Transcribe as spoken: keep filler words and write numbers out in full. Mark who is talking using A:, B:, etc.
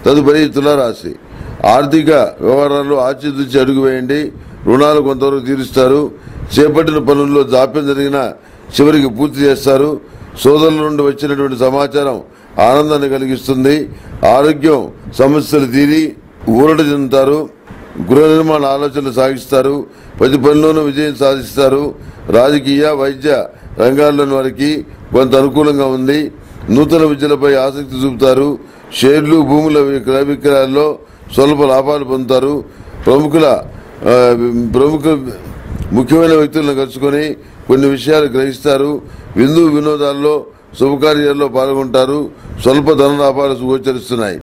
A: తదుపరి తులారాశి. ఆర్థిక వ్యవహారాల్లో ఆచితూచి అడుగు వేయండి. రుణాలు కొంతవరకు తీరుస్తారు. చేపట్టిన పనుల్లో జాప్యం జరిగినా చివరికి పూర్తి చేస్తారు. సోదరుల నుండి వచ్చినటువంటి సమాచారం ఆనందాన్ని కలిగిస్తుంది. ఆరోగ్యం సమస్యలు తీరి ఊరట చెందుతారు. గృహ నిర్మాణ ఆలోచనలు సాగిస్తారు. ప్రతి పనిలోనూ విజయం సాధిస్తారు. రాజకీయ వైద్య రంగాల్లోని వారికి కొంత అనుకూలంగా ఉంది. నూతన విద్యలపై ఆసక్తి చూపుతారు. షేర్లు భూముల క్రయ విక్రయాల్లో స్వల్ప లాభాలు పొందుతారు. ప్రముఖుల ప్రముఖ ముఖ్యమైన వ్యక్తులను కలుసుకొని కొన్ని విషయాలు గ్రహిస్తారు. విందు వినోదాల్లో శుభకార్యాల్లో పాల్గొంటారు. స్వల్ప ధన లాభాలు గోచరిస్తున్నాయి.